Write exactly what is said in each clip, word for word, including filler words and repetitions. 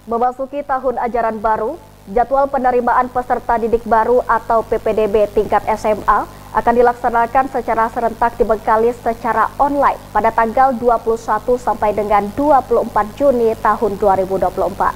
Memasuki tahun ajaran baru, jadwal penerimaan peserta didik baru atau P P D B tingkat S M A akan dilaksanakan secara serentak di Bengkalis secara online pada tanggal dua puluh satu sampai dengan dua puluh empat Juni tahun dua ribu dua puluh empat.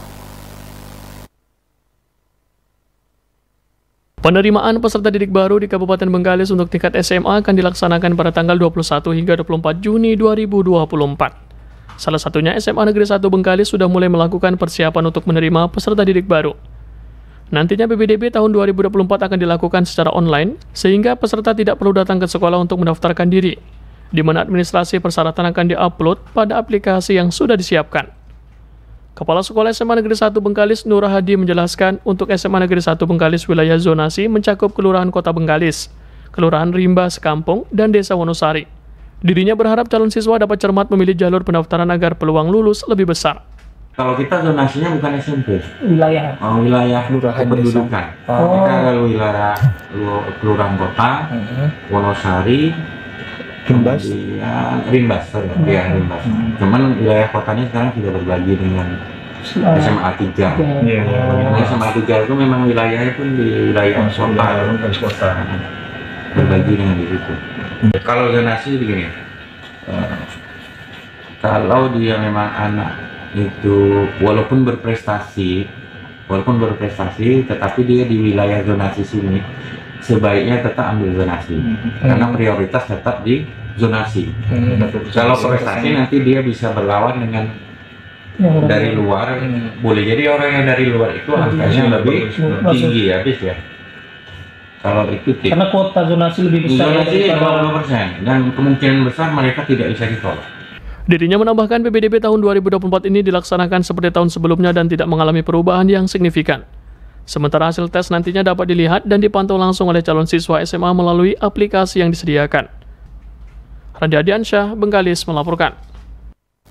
Penerimaan peserta didik baru di Kabupaten Bengkalis untuk tingkat S M A akan dilaksanakan pada tanggal dua puluh satu hingga dua puluh empat Juni dua ribu dua puluh empat. Salah satunya S M A Negeri satu Bengkalis sudah mulai melakukan persiapan untuk menerima peserta didik baru. Nantinya P P D B tahun dua ribu dua puluh empat akan dilakukan secara online, sehingga peserta tidak perlu datang ke sekolah untuk mendaftarkan diri, di mana administrasi persyaratan akan diupload pada aplikasi yang sudah disiapkan. Kepala Sekolah S M A Negeri satu Bengkalis Nur Hadi menjelaskan untuk S M A Negeri satu Bengkalis wilayah zonasi mencakup Kelurahan Kota Bengkalis, Kelurahan Rimba Sekampung, dan Desa Wonosari. Dirinya berharap calon siswa dapat cermat memilih jalur pendaftaran agar peluang lulus lebih besar. Kalau kita zonasinya bukan S M P, wilayah, oh, wilayah kependudukan. Oh. Kita kalau wilayah Kelurahan Kota, uh-huh. Wonosari, Rimbas, ya, Rimbas, sorry, oh. ya Rimbas. Hmm. Cuman wilayah kotanya sekarang sudah berbagi dengan uh, S M A tiga. Yeah. Yeah. S M A tiga itu memang wilayahnya pun di wilayah kota, kota. Berbagi dengan di situ. Kalau zonasi begini, uh, kalau dia memang anak itu walaupun berprestasi, walaupun berprestasi, tetapi dia di wilayah zonasi sini, sebaiknya tetap ambil zonasi, hmm. karena prioritas tetap di zonasi. Hmm. Kalau prestasi nanti dia bisa berlawan dengan ya, dari luar, hmm. boleh jadi orang yang dari luar itu angkanya lebih tinggi habis ya. Kalau itu tidak. Karena kuota zonasi lebih besar. Zonasi lima puluh persen dan kemungkinan besar mereka tidak bisa ditolak. Dirinya menambahkan P P D B tahun dua ribu dua puluh empat ini dilaksanakan seperti tahun sebelumnya dan tidak mengalami perubahan yang signifikan. Sementara hasil tes nantinya dapat dilihat dan dipantau langsung oleh calon siswa S M A melalui aplikasi yang disediakan. Randi Adiansyah, Bengkalis melaporkan.